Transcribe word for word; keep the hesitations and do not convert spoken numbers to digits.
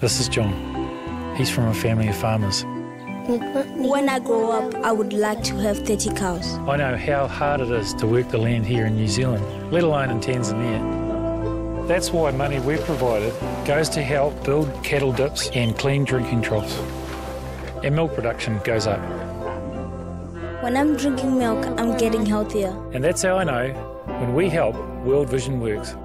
This is John. He's from a family of farmers. When I grow up, I would like to have thirty cows. I know how hard it is to work the land here in New Zealand, let alone in Tanzania. That's why money we've provided goes to help build cattle dips and clean drinking troughs. And milk production goes up. When I'm drinking milk, I'm getting healthier. And that's how I know when we help, World Vision works.